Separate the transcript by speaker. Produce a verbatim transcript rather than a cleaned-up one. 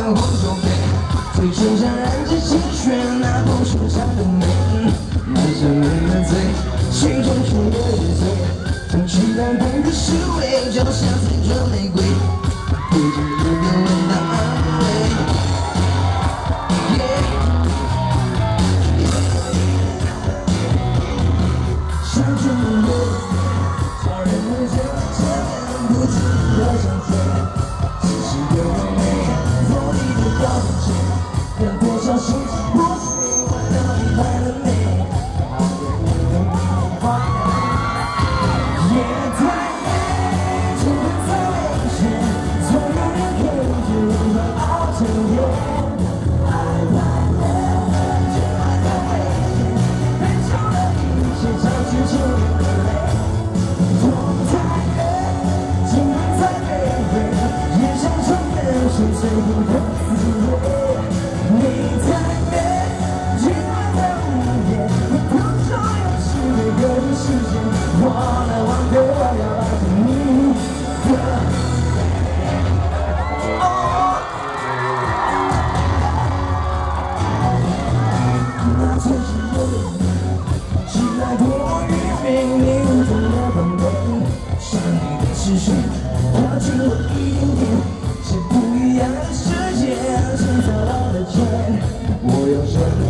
Speaker 1: 红酒杯，嘴唇上染着鲜血，那不是伤的美，那是你的嘴，心中充满着罪，从期待变得虚伪，就像踩着玫瑰，不经意地闻到安慰。想着你，叫人们见面不知多想睡，细细的微美，做你的高跟鞋，让多少心情破碎，玩到你快乐美。夜太美，天太危险，总有人可以就让熬成夜。爱太美，却爱太危险，变成了一切超级久远的泪。痛太美，情太卑微，也想承认是最不可滋味。你太美，情爱太无言，你不重要是每个人世界，我来忘掉要来听你的。哦，那最是有你，期待过于美，你无中的防备，上帝的视线划进我一点点，是不一样的世界，谁找到了钱，我有什么？